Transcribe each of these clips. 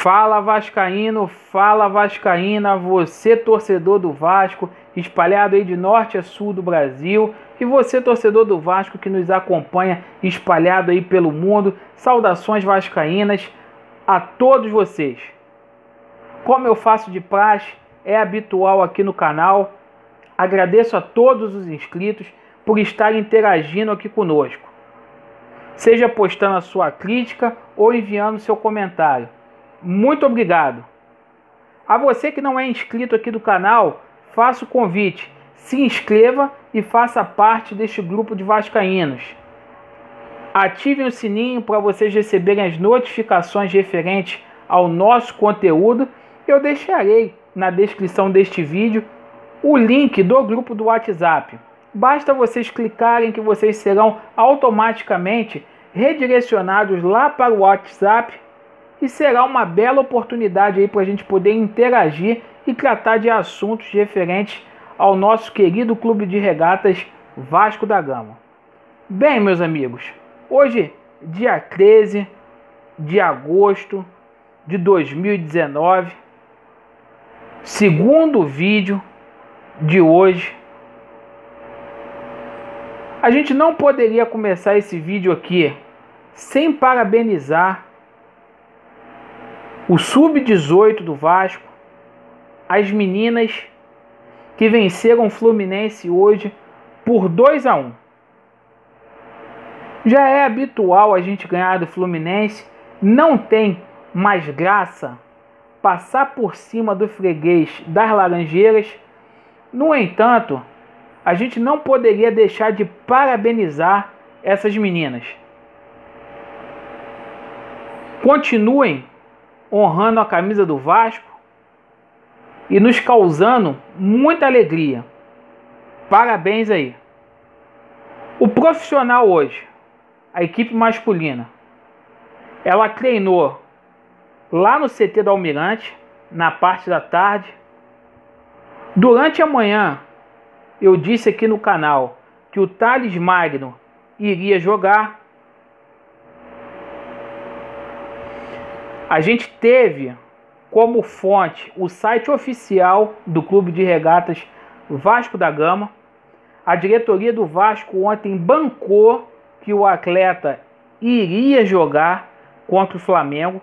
Fala vascaíno, fala vascaína, você torcedor do Vasco, espalhado aí de norte a sul do Brasil, e você torcedor do Vasco que nos acompanha espalhado aí pelo mundo, saudações vascaínas a todos vocês. Como eu faço de praxe, é habitual aqui no canal, agradeço a todos os inscritos por estarem interagindo aqui conosco, seja postando a sua crítica ou enviando seu comentário. Muito obrigado. A você que não é inscrito aqui do canal, faço o convite, se inscreva e faça parte deste grupo de vascaínos. Ativem o sininho para vocês receberem as notificações referentes ao nosso conteúdo. Eu deixarei na descrição deste vídeo o link do grupo do WhatsApp. Basta vocês clicarem que vocês serão automaticamente redirecionados lá para o WhatsApp e será uma bela oportunidade aí para a gente poder interagir e tratar de assuntos referentes ao nosso querido Clube de Regatas Vasco da Gama. Bem, meus amigos, hoje, dia 13 de agosto de 2019, segundo vídeo de hoje. A gente não poderia começar esse vídeo aqui sem parabenizar o Sub-18 do Vasco, as meninas que venceram o Fluminense hoje por 2-1. Já é habitual a gente ganhar do Fluminense, não tem mais graça passar por cima do freguês das Laranjeiras. No entanto, a gente não poderia deixar de parabenizar essas meninas. Continuem honrando a camisa do Vasco e nos causando muita alegria. Parabéns aí. O profissional hoje, a equipe masculina, ela treinou lá no CT do Almirante, na parte da tarde. Durante a manhã, eu disse aqui no canal que o Thales Magno iria jogar. A gente teve como fonte o site oficial do Clube de Regatas Vasco da Gama. A diretoria do Vasco ontem bancou que o atleta iria jogar contra o Flamengo.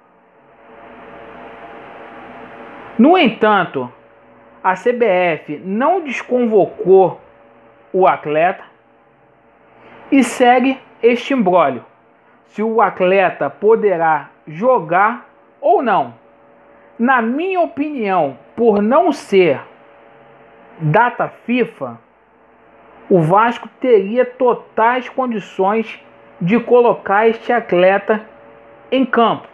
No entanto, a CBF não desconvocou o atleta e segue este imbróglio. Se o atleta poderá jogar ou não. Na minha opinião, por não ser data FIFA, o Vasco teria totais condições de colocar este atleta em campo.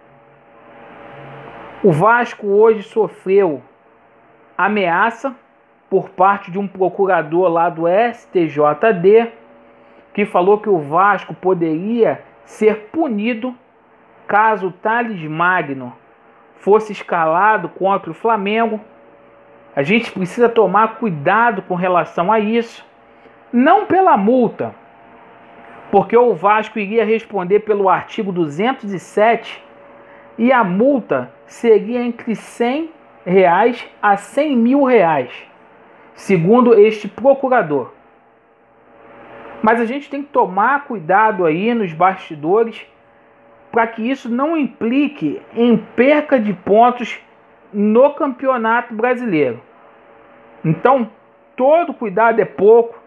O Vasco hoje sofreu ameaça por parte de um procurador lá do STJD, que falou que o Vasco poderia ser punido caso o Thales Magno fosse escalado contra o Flamengo. A gente precisa tomar cuidado com relação a isso. Não pela multa, porque o Vasco iria responder pelo artigo 207 e a multa seria entre R$100 a R$100 mil, segundo este procurador. Mas a gente tem que tomar cuidado aí nos bastidores para que isso não implique em perca de pontos no Campeonato Brasileiro. Então, todo cuidado é pouco.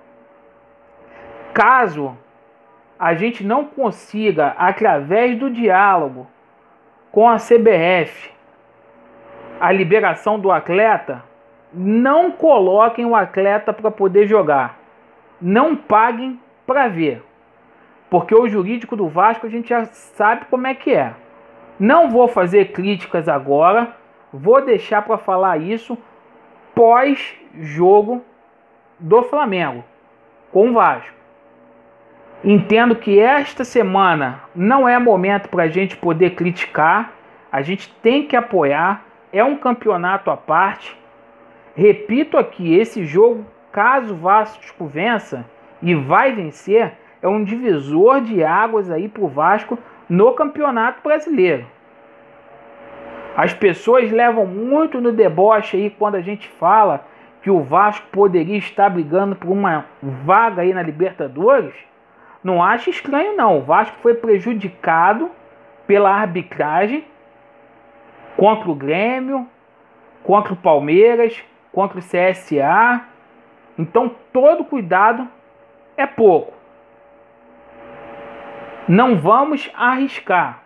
Caso a gente não consiga, através do diálogo com a CBF, a liberação do atleta, não coloquem o atleta para poder jogar. Não paguem para ver. Porque o jurídico do Vasco a gente já sabe como é que é. Não vou fazer críticas agora. Vou deixar para falar isso pós-jogo do Flamengo com o Vasco. Entendo que esta semana não é momento para a gente poder criticar. A gente tem que apoiar. É um campeonato à parte. Repito aqui, esse jogo, caso o Vasco vença, e vai vencer, é um divisor de águas aí para o Vasco no Campeonato Brasileiro. As pessoas levam muito no deboche aí quando a gente fala que o Vasco poderia estar brigando por uma vaga aí na Libertadores. Não acho estranho não, o Vasco foi prejudicado pela arbitragem contra o Grêmio, contra o Palmeiras, contra o CSA. Então todo cuidado é pouco. Não vamos arriscar.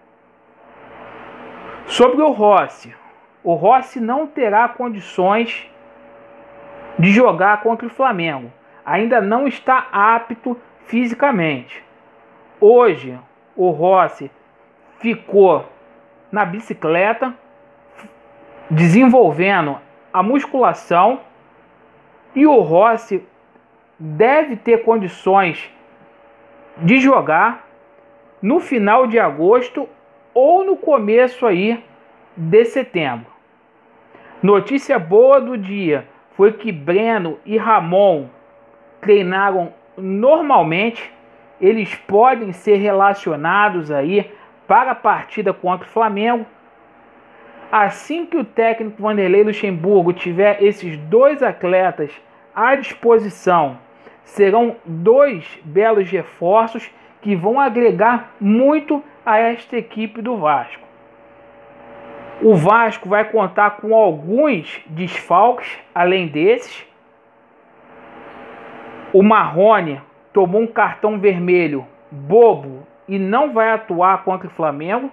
Sobre o Rossi não terá condições de jogar contra o Flamengo. Ainda não está apto fisicamente. Hoje o Rossi ficou na bicicleta, desenvolvendo a musculação, e o Rossi deve ter condições de jogar no final de agosto ou no começo aí de setembro. Notícia boa do dia foi que Breno e Ramon treinaram normalmente. Eles podem ser relacionados aí para a partida contra o Flamengo. Assim que o técnico Vanderlei Luxemburgo tiver esses dois atletas à disposição, serão dois belos reforços que vão agregar muito a esta equipe do Vasco. O Vasco vai contar com alguns desfalques, além desses. O Marrone tomou um cartão vermelho bobo e não vai atuar contra o Flamengo.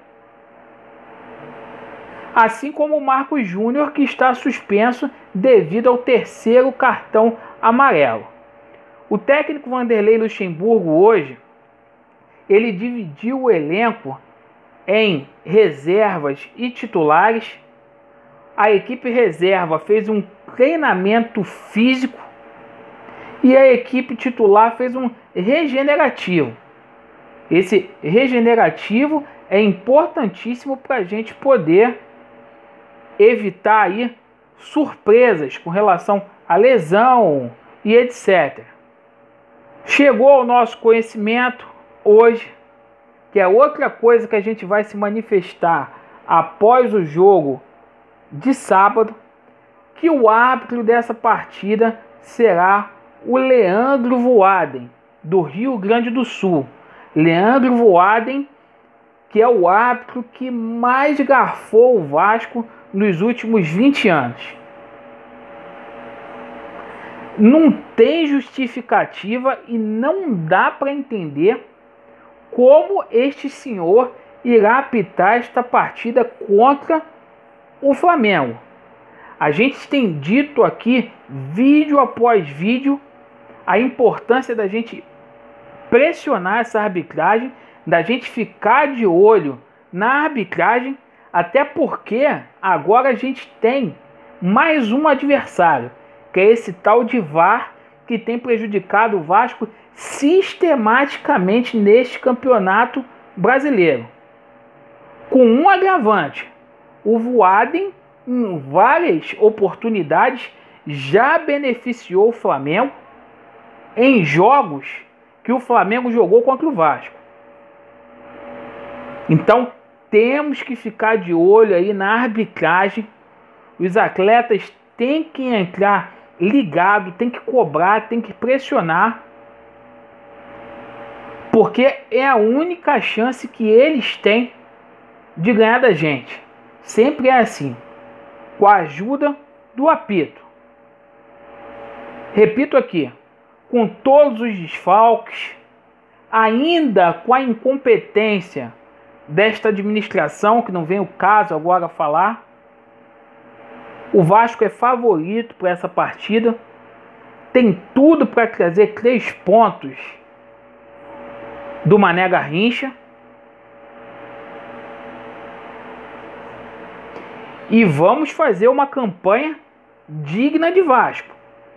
Assim como o Marcos Júnior, que está suspenso devido ao terceiro cartão amarelo. O técnico Vanderlei Luxemburgo hoje, ele dividiu o elenco em reservas e titulares. A equipe reserva fez um treinamento físico e a equipe titular fez um regenerativo. Esse regenerativo é importantíssimo para a gente poder evitar aí surpresas com relação à lesão e etc. Chegou ao nosso conhecimento hoje, que é outra coisa que a gente vai se manifestar após o jogo de sábado, que o árbitro dessa partida será o Leandro Voaden, do Rio Grande do Sul. Leandro Voaden, que é o árbitro que mais garfou o Vasco nos últimos 20 anos. Não tem justificativa e não dá para entender como este senhor irá apitar esta partida contra o Flamengo. A gente tem dito aqui, vídeo após vídeo, a importância da gente pressionar essa arbitragem, da gente ficar de olho na arbitragem, até porque agora a gente tem mais um adversário, que é esse tal de VAR, que tem prejudicado o Vasco sistematicamente neste campeonato brasileiro. Com um agravante: o Voaden, em várias oportunidades, já beneficiou o Flamengo em jogos que o Flamengo jogou contra o Vasco. Então temos que ficar de olho aí na arbitragem. Os atletas têm que entrar ligado, tem que cobrar, tem que pressionar, porque é a única chance que eles têm de ganhar da gente. Sempre é assim, com a ajuda do apito. Repito aqui, com todos os desfalques, ainda com a incompetência desta administração, que não vem o caso agora falar, o Vasco é favorito para essa partida, tem tudo para trazer 3 pontos do Mané Garrincha. E vamos fazer uma campanha digna de Vasco.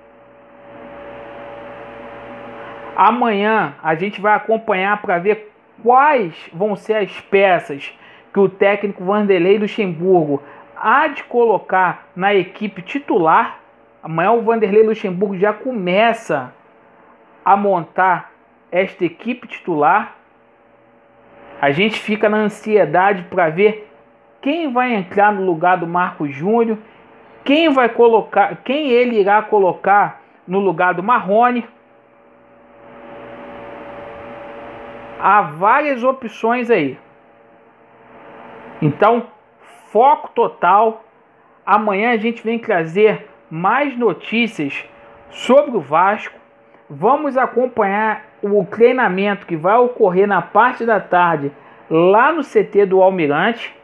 Amanhã a gente vai acompanhar para ver quais vão ser as peças que o técnico Vanderlei Luxemburgo há de colocar na equipe titular. Amanhã o Vanderlei Luxemburgo já começa a montar esta equipe titular. A gente fica na ansiedade para ver quem vai entrar no lugar do Marco Júnior, quem ele irá colocar no lugar do Marrone. Há várias opções aí. Então, foco total. Amanhã a gente vem trazer mais notícias sobre o Vasco. Vamos acompanhar o treinamento que vai ocorrer na parte da tarde lá no CT do Almirante.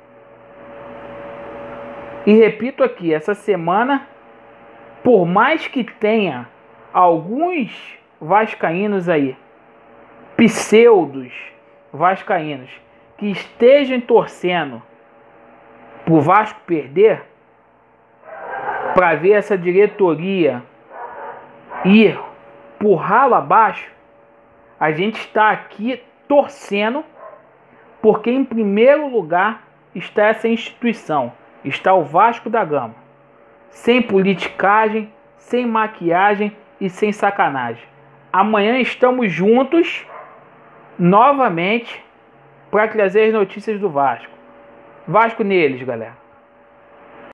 E repito aqui, essa semana, por mais que tenha alguns vascaínos aí, pseudos vascaínos, que estejam torcendo pro Vasco perder, para ver essa diretoria ir por ralo abaixo, a gente está aqui torcendo, porque em primeiro lugar está essa instituição, está o Vasco da Gama, sem politicagem, sem maquiagem e sem sacanagem. Amanhã estamos juntos novamente para trazer as notícias do Vasco. Vasco neles, galera.